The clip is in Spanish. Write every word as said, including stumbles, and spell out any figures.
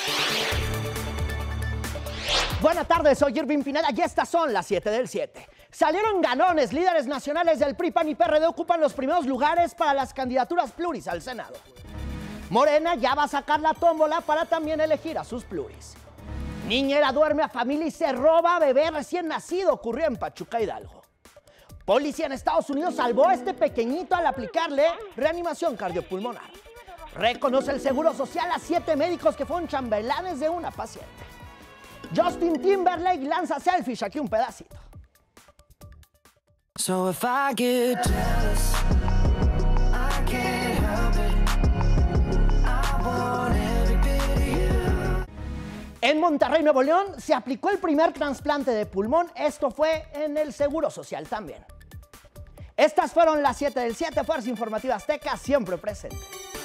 Buenas tardes, soy Irving Pineda y estas son las siete del siete. Salieron ganones, líderes nacionales del P R I, P A N y P R D ocupan los primeros lugares para las candidaturas pluris al Senado. Morena ya va a sacar la tómbola para también elegir a sus pluris. Niñera duerme a familia y se roba a bebé recién nacido, ocurrió en Pachuca, Hidalgo. Policía en Estados Unidos salvó a este pequeñito al aplicarle reanimación cardiopulmonar. Reconoce el Seguro Social a siete médicos que fueron chambelanes de una paciente. Justin Timberlake lanza selfish, aquí un pedacito. So if I get jealous, I can't help it. I want every bit of you. En Monterrey, Nuevo León, se aplicó el primer trasplante de pulmón. Esto fue en el Seguro Social también. Estas fueron las siete del siete, Fuerza Informativa Azteca, siempre presente.